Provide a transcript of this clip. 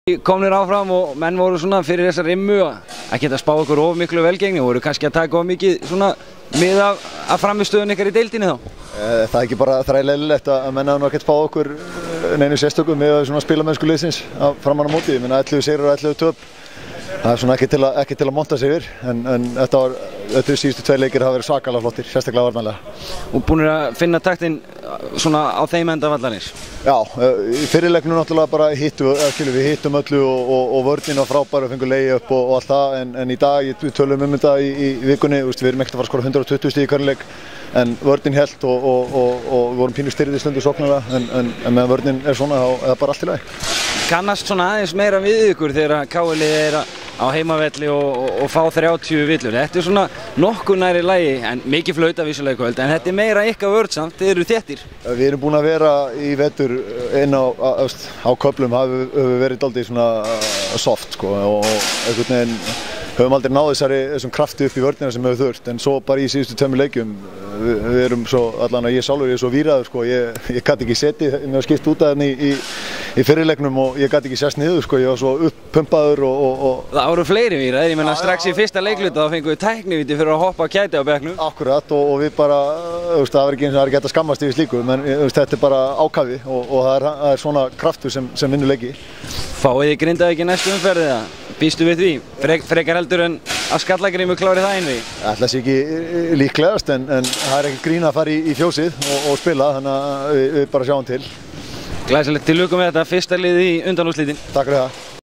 Komnir áfram og menn voru svona fyrir þessa rimmu að geta spá okkur of miklu velgengni, voru kannski að taka of mikið svona mið af framistöðun ykkar í deildinni þá? Það er ekki bara þræleilegt að menn hafa nú ekkert spáð okkur neinu sérstökum með svona spilamennsku liðsins framan á móti. Ég meina 11 sigrar og 11 töp. Það er svona ekki til að monta sig yfir, en þetta síðustu 2 leikir hafa verið svakalega flottir, sérstaklega varnarlega. Og búinir að finna taktinn svona á þeim enda vallarins? Já, í fyrri leiknum náttúrulega bara við hittum öllu og vörnin var frábær og fengum leiði upp og allt það, en í dag, við tölum þetta í vikunni, við erum ekkert að fara að skora 120 stig í hverju leik, en vörnin hélt og við vorum pínu styrðir stundu sóknarlega, en meðan vörnin er svona, þá er það bara allt í lagi. Kannast svona aðeins meira við ykkur þegar KL er á heimavelli og fá 30 villur. Þetta er svona nokkuð næri lagi, en mikið flauta vissulega í kvöld, en þetta er meira ykkar vörn samt, þið eru þéttir. Við erum búin að vera í vetur inn á köflum, höfum verið dálítið svona soft sko, og einhvern veginn höfum aldrei náð þessum krafti upp í vörnina sem hefur þurft, en svo bara í síðustu 2 leikjum við erum svo, allan að ég sjálfur er svo víraður sko, ég gat ekki setið með að skipta út af henni í fyrirleiknum og ég gat ekki sérst niður sko, ég var svo uppumpaður og Það voru fleiri víraðir, ég menna strax í fyrsta leikluta þá fengum við tæknivíti fyrir að hoppa kæti á bekknum. Akkurat, og við bara, það var ekki eins og það er ekki hægt að skammast yfir slíku, menn þetta er bara ákafi og það er svona kraftur sem vinnur leiki. Fáið þið Grindavík í næstu umferð eða býstu við því? Frekar heldur en að Skallagrímur klári það einvið? Það sé ekki líklegast, en það er ekki grín að fara í fjósið og spila, þannig að við bara sjáum til. Glæsilegt, til lukku með þetta fyrsta lið í undanúrslitin. Takk fyrir það.